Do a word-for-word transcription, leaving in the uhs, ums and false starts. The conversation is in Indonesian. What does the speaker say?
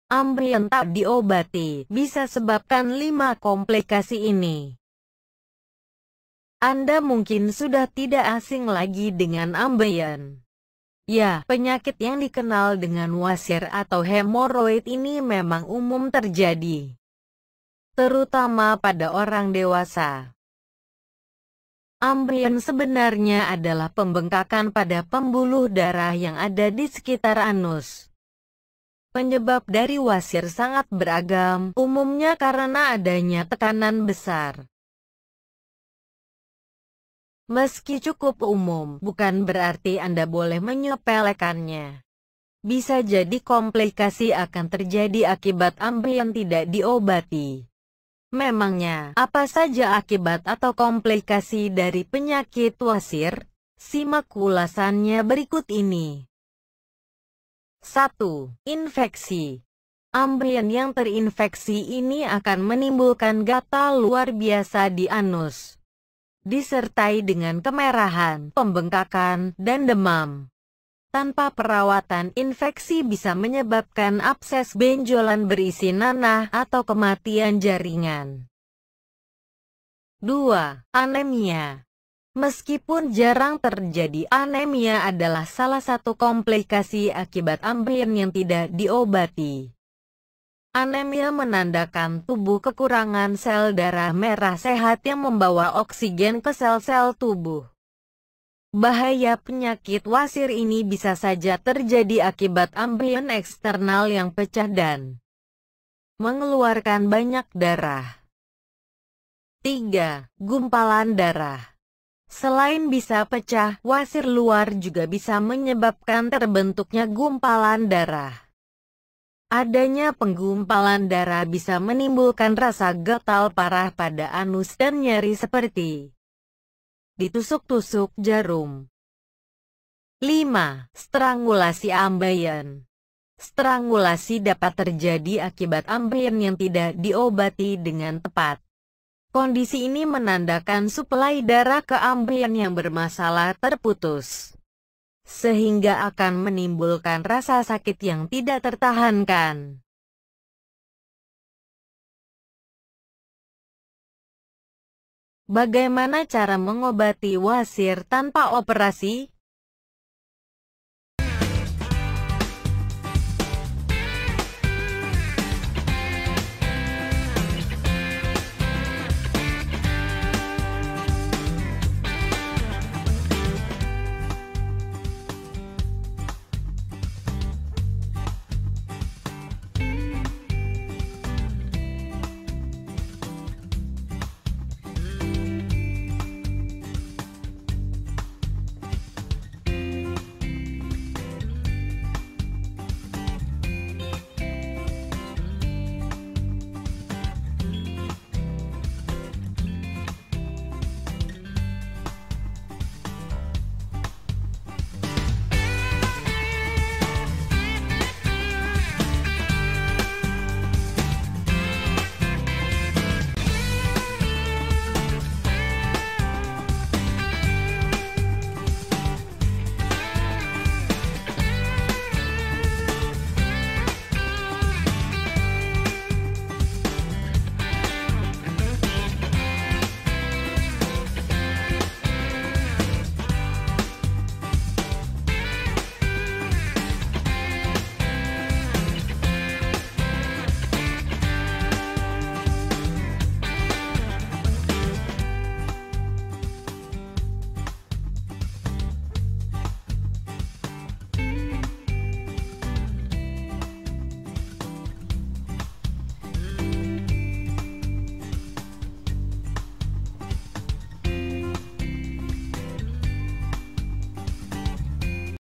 Ambeien tak diobati bisa sebabkan lima komplikasi ini. Anda mungkin sudah tidak asing lagi dengan ambeien. Ya, penyakit yang dikenal dengan wasir atau hemoroid ini memang umum terjadi, terutama pada orang dewasa. Ambeien sebenarnya adalah pembengkakan pada pembuluh darah yang ada di sekitar anus. Penyebab dari wasir sangat beragam, umumnya karena adanya tekanan besar. Meski cukup umum, bukan berarti Anda boleh menyepelekannya. Bisa jadi komplikasi akan terjadi akibat ambeien tidak diobati. Memangnya, apa saja akibat atau komplikasi dari penyakit wasir? Simak ulasannya berikut ini. satu. Infeksi. Ambeien yang terinfeksi ini akan menimbulkan gatal luar biasa di anus, disertai dengan kemerahan, pembengkakan, dan demam. Tanpa perawatan, infeksi bisa menyebabkan abses benjolan berisi nanah atau kematian jaringan. dua. Anemia. Meskipun jarang terjadi, anemia adalah salah satu komplikasi akibat ambeien yang tidak diobati. Anemia menandakan tubuh kekurangan sel darah merah sehat yang membawa oksigen ke sel-sel tubuh. Bahaya penyakit wasir ini bisa saja terjadi akibat ambeien eksternal yang pecah dan mengeluarkan banyak darah. tiga. Gumpalan darah. Selain bisa pecah, wasir luar juga bisa menyebabkan terbentuknya gumpalan darah. Adanya penggumpalan darah bisa menimbulkan rasa gatal parah pada anus dan nyeri seperti ditusuk-tusuk jarum. lima. Strangulasi ambeien. Strangulasi dapat terjadi akibat ambeien yang tidak diobati dengan tepat. Kondisi ini menandakan suplai darah ke ambeien yang bermasalah terputus, sehingga akan menimbulkan rasa sakit yang tidak tertahankan. Bagaimana cara mengobati wasir tanpa operasi?